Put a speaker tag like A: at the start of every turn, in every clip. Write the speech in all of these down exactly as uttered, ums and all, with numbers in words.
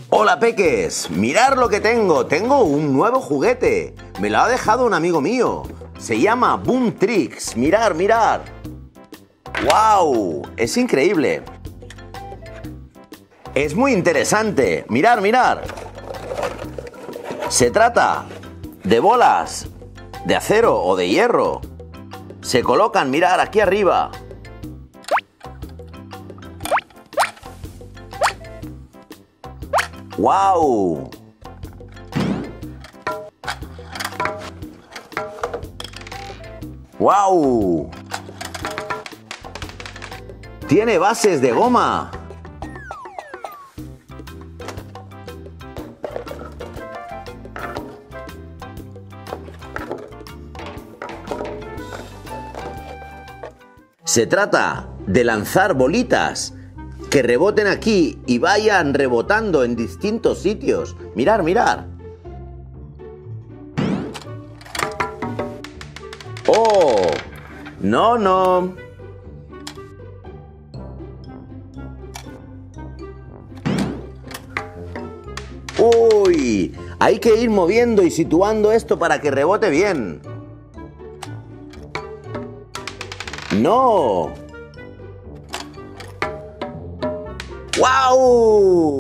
A: Hola peques, mirad lo que tengo, tengo un nuevo juguete, me lo ha dejado un amigo mío, se llama Boom Tricks, mirad, mirad. ¡Wow! Es increíble. Es muy interesante, mirad, mirad. Se trata de bolas de acero o de hierro, se colocan, mirad, aquí arriba. ¡Wow! ¡Wow! Tiene bases de goma. Se trata de lanzar bolitas que reboten aquí y vayan rebotando en distintos sitios. Mirad, mirad. ¡Oh! No, no. ¡Uy! Hay que ir moviendo y situando esto para que rebote bien. ¡No! ¡Guau!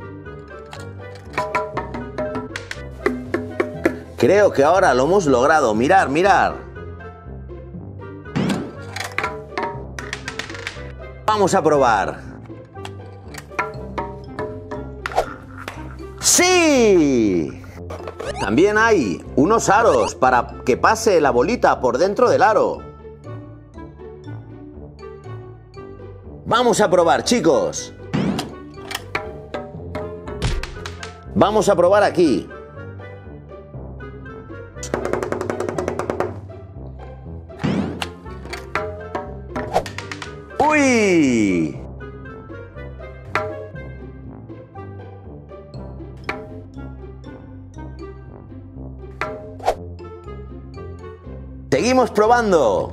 A: Creo que ahora lo hemos logrado. Mirad, mirad. Vamos a probar. ¡Sí! También hay unos aros para que pase la bolita por dentro del aro. Vamos a probar, chicos. Vamos a probar aquí. ¡Uy! Seguimos probando.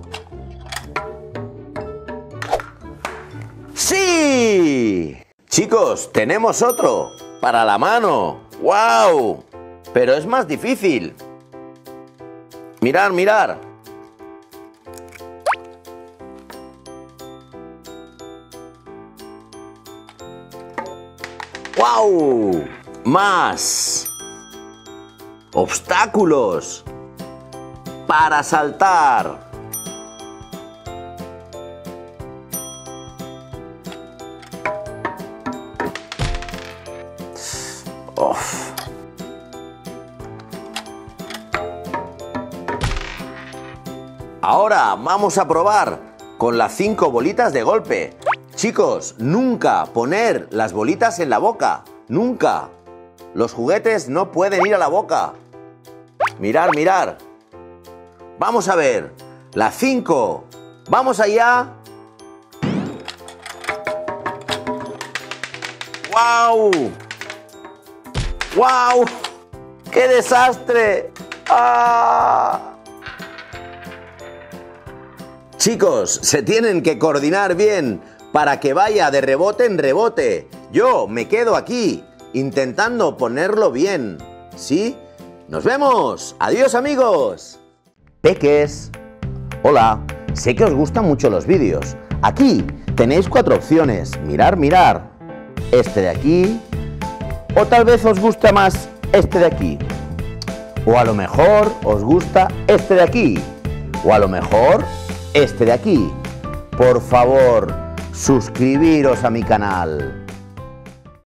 A: ¡Sí! Chicos, tenemos otro para la mano. ¡Wow! Pero es más difícil. Mirad, mirad. ¡Wow! Más obstáculos para saltar. Uf. Ahora vamos a probar con las cinco bolitas de golpe. Chicos, nunca poner las bolitas en la boca. Nunca. Los juguetes no pueden ir a la boca. Mirad, mirad. Vamos a ver. Las cinco. Vamos allá. ¡Wow! ¡Wow! ¡Qué desastre! ¡Ah! Chicos, se tienen que coordinar bien para que vaya de rebote en rebote. Yo me quedo aquí intentando ponerlo bien. ¿Sí? ¡Nos vemos! ¡Adiós, amigos! Peques. Hola. Sé que os gustan mucho los vídeos. Aquí tenéis cuatro opciones. Mirar, mirar. Este de aquí. O tal vez os gusta más este de aquí. O a lo mejor os gusta este de aquí. O a lo mejor este de aquí. Por favor, suscribiros a mi canal.